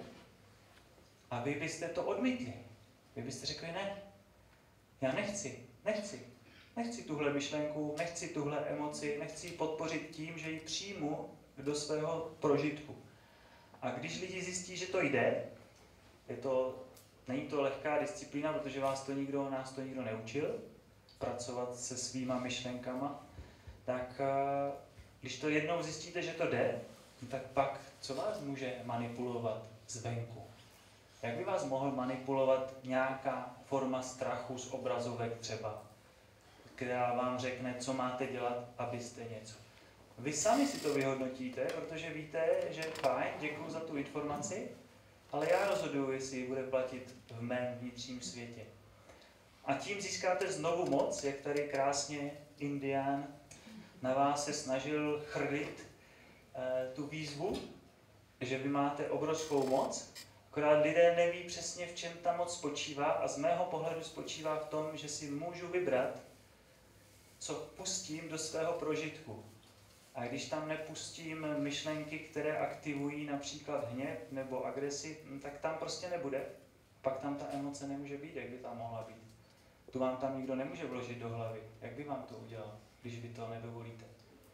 a vy byste to odmítli. Vy byste řekli ne, já nechci, nechci, nechci tuhle myšlenku, nechci tuhle emoci, nechci ji podpořit tím, že ji přijmu do svého prožitku. A když lidi zjistí, že to jde, je to, není to lehká disciplína, protože vás to nikdo, nás to nikdo neučil, pracovat se svýma myšlenkama, tak když to jednou zjistíte, že to jde, tak pak co vás může manipulovat zvenku? Jak by vás mohl manipulovat nějaká forma strachu z obrazovek třeba, která vám řekne, co máte dělat, abyste něco. Vy sami si to vyhodnotíte, protože víte, že fajn, děkuju za tu informaci, ale já rozhoduju, jestli ji bude platit v mém vnitřním světě. A tím získáte znovu moc, jak tady krásně Indián na vás se snažil chrlit e, tu výzvu, že vy máte obrovskou moc, akorát lidé neví přesně, v čem ta moc spočívá a z mého pohledu spočívá v tom, že si můžu vybrat, co pustím do svého prožitku. A když tam nepustím myšlenky, které aktivují například hněv nebo agresi, tak tam prostě nebude. Pak tam ta emoce nemůže být, jak by tam mohla být. Tu vám tam nikdo nemůže vložit do hlavy. Jak by vám to udělal, když vy to nedovolíte?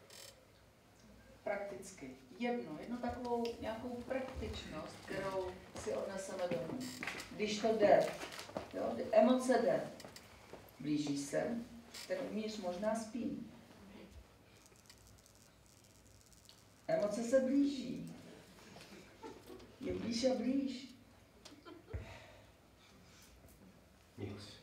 Prakticky. Jedno, jednu takovou nějakou praktičnost, kterou si odneseme domů. Když to jde, jo, emoce jde, blíží se, ten uvnitř možná spí. Emoce se blíží. Je blíž a blíž. Nic.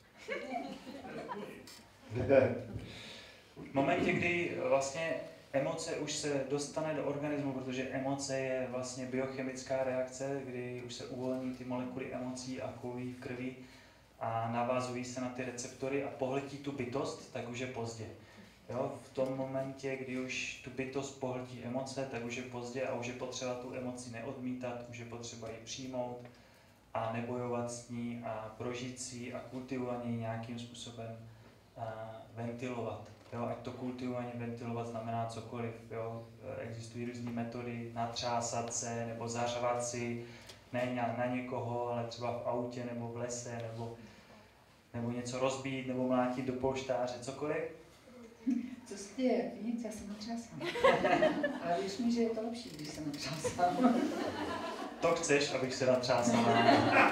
V momentě, kdy vlastně emoce už se dostane do organismu, protože emoce je vlastně biochemická reakce, kdy už se uvolní ty molekuly emocí a kolují v krvi a navazují se na ty receptory a pohltí tu bytost, tak už je pozdě. Jo, v tom momentě, kdy už tu bytost pohltí emoce, tak už je pozdě a už je potřeba tu emoci neodmítat, už je potřeba ji přijmout a nebojovat s ní a prožít si a kultivovaně nějakým způsobem a, ventilovat. Jo, ať to kultivovaně ventilovat znamená cokoliv. Jo. Existují různé metody, natřásat se nebo zařvat si, ne na někoho, ale třeba v autě nebo v lese, nebo, nebo něco rozbít, nebo mlátit do polštáře, cokoliv. Co se děje? Nic, já se natřásám. Ale věř mi, že je to lepší, když se natřásám. To chceš, abych se natřásala.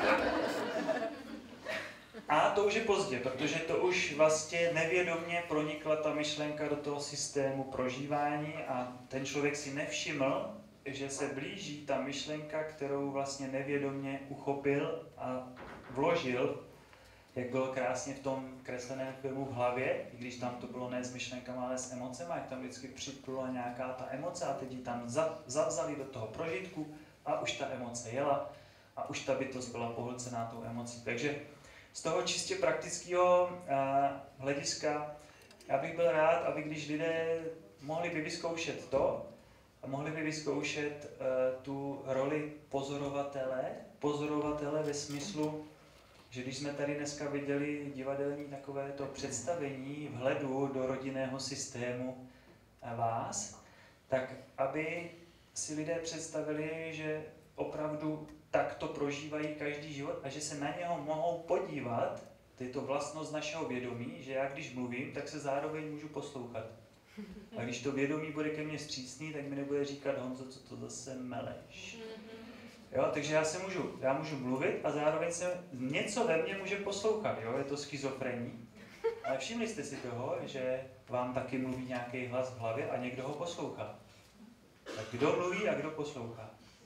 A to už je pozdě, protože to už vlastně nevědomě pronikla ta myšlenka do toho systému prožívání a ten člověk si nevšiml, že se blíží ta myšlenka, kterou vlastně nevědomě uchopil a vložil, jak bylo krásně v tom kresleném filmu V hlavě, i když tam to bylo ne s myšlenkama, ale s emocema, jak tam vždycky připlula nějaká ta emoce a teď ji tam zavzali do toho prožitku a už ta emoce jela a už ta bytost byla pohlcená tou emocí. Takže z toho čistě praktického uh, hlediska já bych byl rád, aby když lidé mohli by vyzkoušet to, a mohli by vyzkoušet uh, tu roli pozorovatele, pozorovatele ve smyslu, že když jsme tady dneska viděli divadelní takovéto představení vhledu do rodinného systému vás, tak aby si lidé představili, že opravdu takto prožívají každý život a že se na něho mohou podívat, to je to vlastnost našeho vědomí, že já když mluvím, tak se zároveň můžu poslouchat. A když to vědomí bude ke mně vstřícný, tak mi nebude říkat: Honzo, co to zase meleš. Jo, takže já se můžu, já můžu mluvit a zároveň se něco ve mně může poslouchat, jo, je to schizofrení. Ale všimli jste si toho, že vám taky mluví nějaký hlas v hlavě a někdo ho poslouchá. Tak kdo mluví a kdo poslouchá?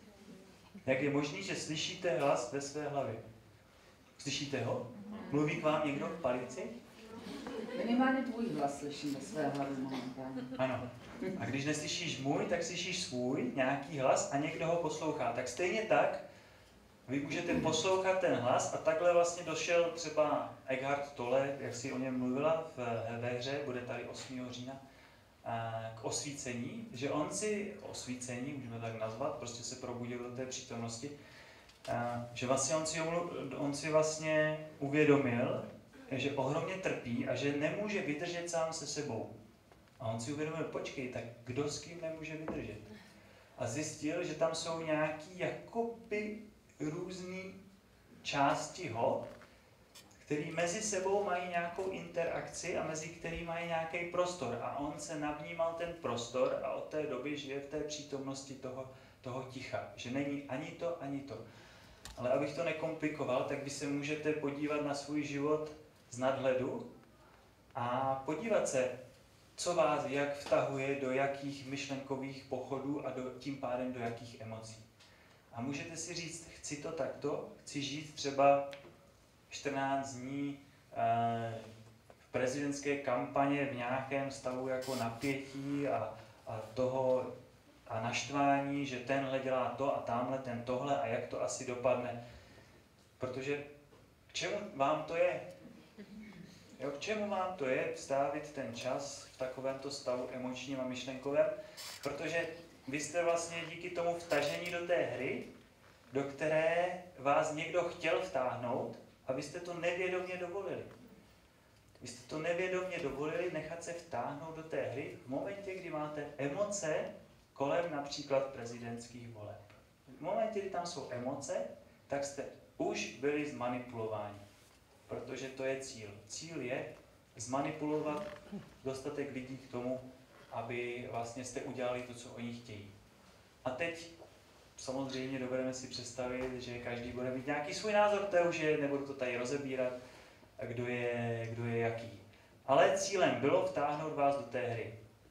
Jak je možné, že slyšíte hlas ve své hlavě? Slyšíte ho? Mluví k vám někdo v palici? Minimálně tvůj hlas slyším ve své hlavě momentálně. Ano. A když neslyšíš můj, tak slyšíš svůj, nějaký hlas a někdo ho poslouchá. Tak stejně tak, vy můžete poslouchat ten hlas a takhle vlastně došel třeba Eckhart Tolle, jak si o něm mluvila v, ve hře, bude tady osmého října, k osvícení, že on si, osvícení, můžeme tak nazvat, prostě se probudil do té přítomnosti, že vlastně on si, on si vlastně uvědomil, že ohromně trpí a že nemůže vydržet sám se sebou. A on si uvědomil, počkej, tak kdo s kým nemůže vydržet? A zjistil, že tam jsou nějaký jakoby různý části ho, který mezi sebou mají nějakou interakci a mezi který mají nějaký prostor. A on se navnímal ten prostor a od té doby žije v té přítomnosti toho, toho ticha. Že není ani to, ani to. Ale abych to nekomplikoval, tak vy se můžete podívat na svůj život z nadhledu a podívat se, co vás jak vtahuje do jakých myšlenkových pochodů a do, tím pádem do jakých emocí. A můžete si říct, chci to takto, chci žít třeba čtrnáct dní e, v prezidentské kampaně v nějakém stavu jako napětí a, a toho a naštvání, že tenhle dělá to a tamhle ten tohle a jak to asi dopadne. Protože k čemu vám to je? Jo, k čemu vám to je strávit ten čas v takovémto stavu emočním a myšlenkovém? Protože vy jste vlastně díky tomu vtažení do té hry, do které vás někdo chtěl vtáhnout, a vy jste to nevědomě dovolili. Vy jste to nevědomě dovolili nechat se vtáhnout do té hry v momentě, kdy máte emoce kolem například prezidentských voleb. V momentě, kdy tam jsou emoce, tak jste už byli zmanipulováni. Protože to je cíl. Cíl je zmanipulovat dostatek lidí k tomu, aby vlastně jste udělali to, co oni chtějí. A teď samozřejmě dovedeme si představit, že každý bude mít nějaký svůj názor, to už je, nebudu to tady rozebírat, kdo je, kdo je jaký. Ale cílem bylo vtáhnout vás do té hry.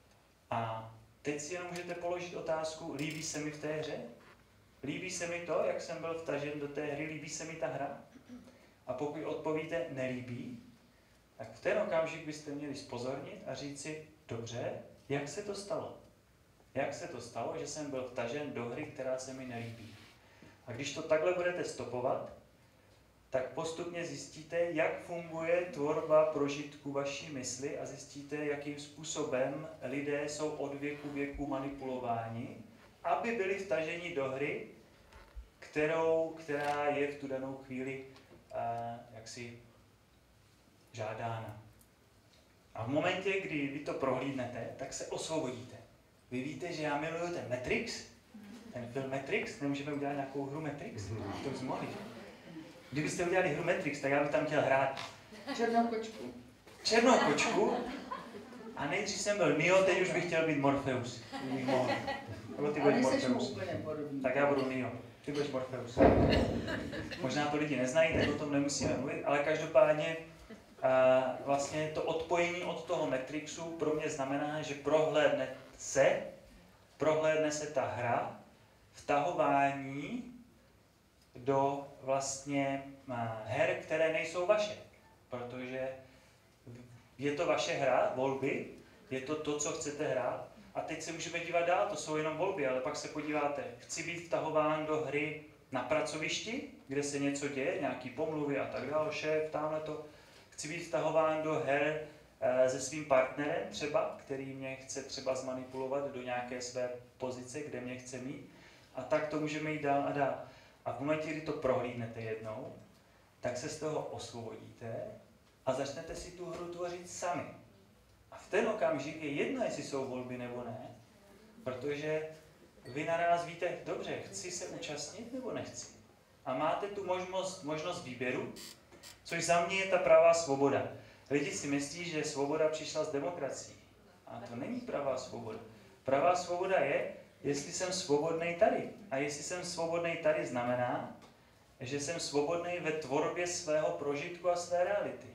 A teď si jenom můžete položit otázku, líbí se mi v té hře? Líbí se mi to, jak jsem byl vtažen do té hry? Líbí se mi ta hra? A pokud odpovíte nelíbí, tak v ten okamžik byste měli zpozornit a říct si, dobře, jak se to stalo? Jak se to stalo, že jsem byl vtažen do hry, která se mi nelíbí? A když to takhle budete stopovat, tak postupně zjistíte, jak funguje tvorba prožitku vaší mysli a zjistíte, jakým způsobem lidé jsou od věku věku manipulováni, aby byli vtaženi do hry, kterou, která je v tu danou chvíli uh, jaksi žádána. A v momentě, kdy vy to prohlídnete, tak se osvobodíte. Vy víte, že já miluju ten Matrix, ten film Matrix, nemůžeme udělat nějakou hru Matrix? To bychom mohli. Kdybyste udělali hru Matrix, tak já bych tam chtěl hrát Černou kočku. Černou kočku a nejdřív jsem byl Neo, teď už bych chtěl být Morpheus. Bych mohl. Nebo ty budeš Morpheus. Tak já budu Neo. Ty budeš Morpheus. Možná to lidi neznají, tak o tom nemusíme mluvit, ale každopádně a vlastně to odpojení od toho Matrixu pro mě znamená, že prohlédne se, prohlédne se ta hra, vtahování do vlastně her, které nejsou vaše. Protože je to vaše hra, volby, je to to, co chcete hrát. A teď se můžeme dívat dál, to jsou jenom volby, ale pak se podíváte, chci být vtahován do hry na pracovišti, kde se něco děje, nějaký pomluvy a tak dále, šéf, tamhle to. Chci být vtahován do her e, se svým partnerem třeba, který mě chce třeba zmanipulovat do nějaké své pozice, kde mě chce mít. A tak to můžeme jít dál a dál. A v momentě, kdy to prohlídnete jednou, tak se z toho osvobodíte a začnete si tu hru tvořit sami. A v ten okamžik je jedno, jestli jsou volby nebo ne, protože vy naraz víte, dobře, chci se účastnit nebo nechci. A máte tu možnost, možnost výběru, což za mě je ta pravá svoboda. Lidi si myslí, že svoboda přišla z demokracií. A to není pravá svoboda. Pravá svoboda je, jestli jsem svobodný tady. A jestli jsem svobodný tady, znamená, že jsem svobodný ve tvorbě svého prožitku a své reality.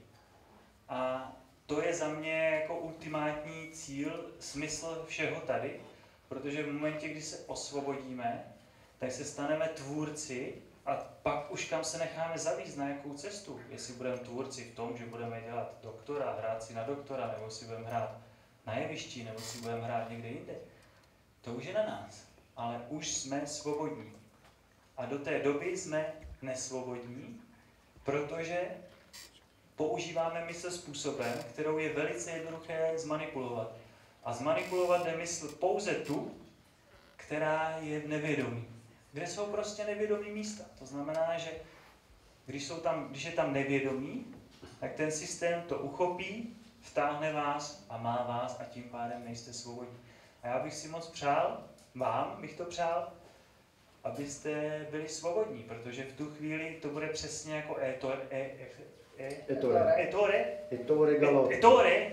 A to je za mě jako ultimátní cíl, smysl všeho tady, protože v momentě, kdy se osvobodíme, tak se staneme tvůrci a pak už kam se necháme zavízt, na jakou cestu. Jestli budeme tvůrci v tom, že budeme dělat doktora, hrát si na doktora, nebo si budeme hrát na jevišti, nebo si budeme hrát někde jinde. To už je na nás, ale už jsme svobodní. A do té doby jsme nesvobodní, protože používáme mysl způsobem, kterou je velice jednoduché zmanipulovat. A zmanipulovat jde mysl pouze tu, která je v nevědomí. Kde jsou prostě nevědomí místa. To znamená, že když, jsou tam, když je tam nevědomí, tak ten systém to uchopí, vtáhne vás a má vás a tím pádem nejste svobodní. A já bych si moc přál, vám bych to přál, abyste byli svobodní, protože v tu chvíli to bude přesně jako etore, e, e, Ettore. etore, Ettore Galotti. etore,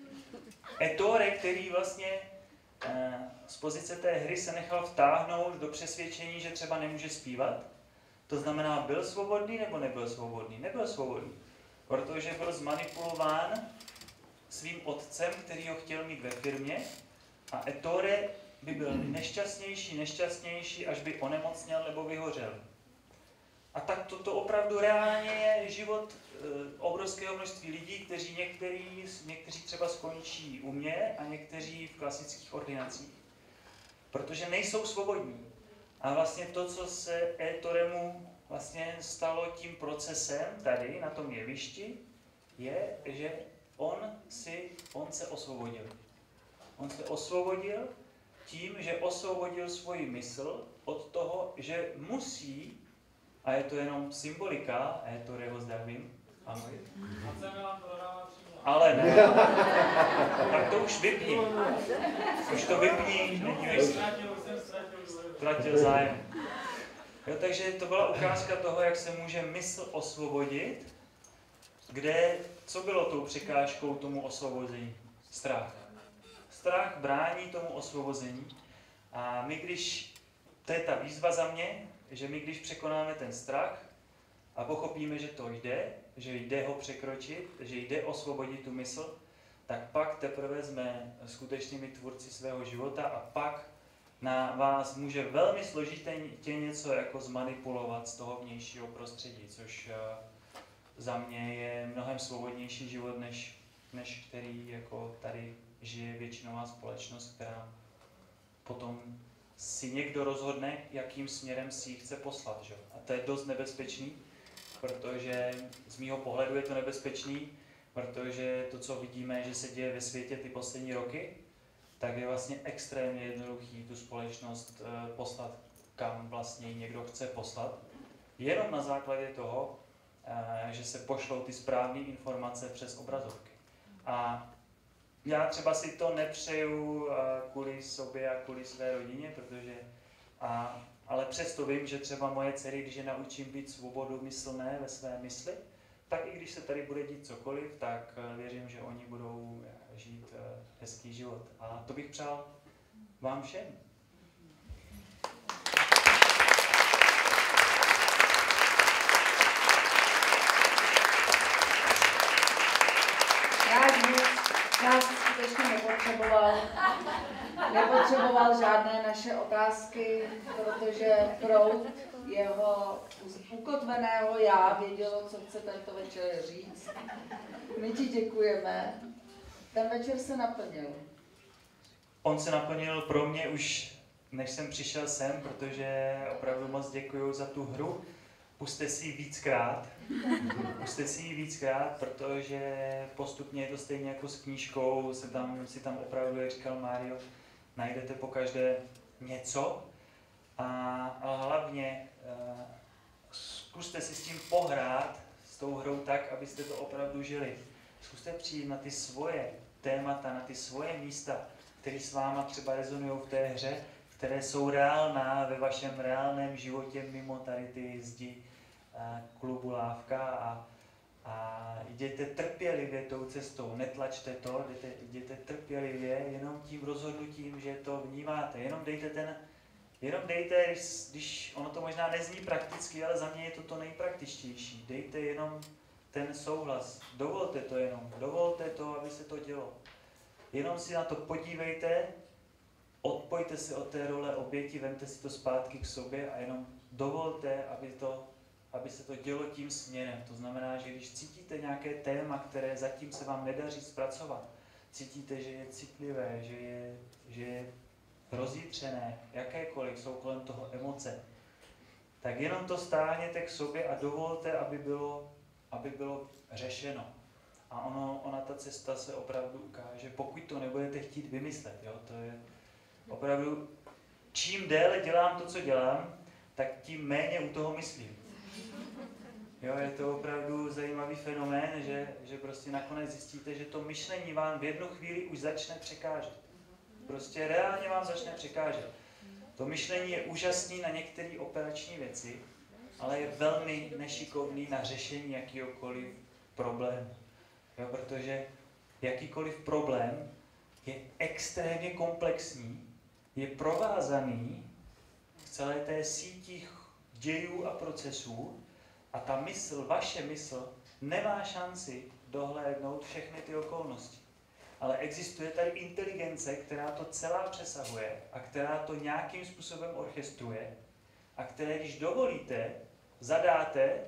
etore, který vlastně eh, z pozice té hry se nechal vtáhnout do přesvědčení, že třeba nemůže zpívat. To znamená, byl svobodný nebo nebyl svobodný? Nebyl svobodný, protože byl zmanipulován svým otcem, který ho chtěl mít ve firmě, a etore by byl nešťastnější, nešťastnější, až by onemocněl nebo vyhořel. A tak toto to opravdu reálně je život e, obrovského množství lidí, kteří některý, někteří třeba skončí u mě a někteří v klasických ordinacích. Protože nejsou svobodní. A vlastně to, co se etoremu vlastně stalo tím procesem tady na tom jevišti, je, že on, si, on se osvobodil. On se osvobodil tím, že osvobodil svoji mysl od toho, že musí, a je to jenom symbolika, etoreho zdravím, ale ne, tak to už vypni. Už to vypni, nedívej se. Ztratil zájem. Jo, takže to byla ukázka toho, jak se může mysl osvobodit, kde, co bylo tou překážkou tomu osvobození? Strach. Strach brání tomu osvobození a my, když, to je ta výzva za mě, že my, když překonáme ten strach a pochopíme, že to jde, že jde ho překročit, že jde osvobodit tu mysl, tak pak teprve jsme skutečnými tvůrci svého života a pak na vás může velmi složitě něco jako zmanipulovat z toho vnějšího prostředí, což za mě je mnohem svobodnější život, než, než který jako tady žije většinová společnost, která potom si někdo rozhodne, jakým směrem si ji chce poslat. Že? A to je dost nebezpečný, protože z mýho pohledu je to nebezpečný, protože to, co vidíme, že se děje ve světě ty poslední roky, tak je vlastně extrémně jednoduchý tu společnost poslat, kam vlastně někdo chce poslat. Jenom na základě toho, že se pošlou ty správné informace přes obrazovky. A já třeba si to nepřeju kvůli sobě a kvůli své rodině, protože, a, ale přesto vím, že třeba moje dcery, když je naučím být svobodomyslné ve své mysli, tak i když se tady bude dít cokoliv, tak věřím, že oni budou žít hezký život. A to bych přál vám všem. Nás skutečně nepotřeboval, nepotřeboval žádné naše otázky, protože proud jeho ukotveného já vědělo, co chce tento večer říct. My ti děkujeme. Ten večer se naplnil. On se naplnil pro mě už, než jsem přišel sem, protože opravdu moc děkuju za tu hru. Puste si ji víckrát, puste si ji víckrát, protože postupně je to stejně jako s knížkou, se tam, si tam opravdu, jak říkal Mário, najdete pokaždé něco a, a hlavně uh, zkuste si s tím pohrát, s tou hrou tak, abyste to opravdu žili. Zkuste přijít na ty svoje témata, na ty svoje místa, které s váma třeba rezonují v té hře, které jsou reálná ve vašem reálném životě mimo tady ty zdi klubu Lávka a, a jděte trpělivě tou cestou, netlačte to, jděte, jděte trpělivě jenom tím rozhodnutím, že to vnímáte, jenom dejte ten, jenom dejte, když, když ono to možná nezní prakticky, ale za mě je to to nejpraktičtější, dejte jenom ten souhlas, dovolte to jenom, dovolte to, aby se to dělo. Jenom si na to podívejte, odpojte se od té role oběti, vemte si to zpátky k sobě a jenom dovolte, aby, to, aby se to dělo tím směrem. To znamená, že když cítíte nějaké téma, které zatím se vám nedaří zpracovat, cítíte, že je citlivé, že je, že je rozjitřené, jakékoliv jsou kolem toho emoce, tak jenom to stáhněte k sobě a dovolte, aby bylo, aby bylo řešeno. A ono, ona ta cesta se opravdu ukáže, pokud to nebudete chtít vymyslet. Jo? To je opravdu, čím déle dělám to, co dělám, tak tím méně u toho myslím. Jo, je to opravdu zajímavý fenomén, že, že prostě nakonec zjistíte, že to myšlení vám v jednu chvíli už začne překážet. Prostě reálně vám začne překážet. To myšlení je úžasný na některé operační věci, ale je velmi nešikovný na řešení jakýhokoliv problému. Jo, protože jakýkoliv problém je extrémně komplexní, je provázaný v celé té síti dějů a procesů a ta mysl, vaše mysl, nemá šanci dohlédnout všechny ty okolnosti. Ale existuje tady inteligence, která to celá přesahuje a která to nějakým způsobem orchestruje a které, když dovolíte, zadáte,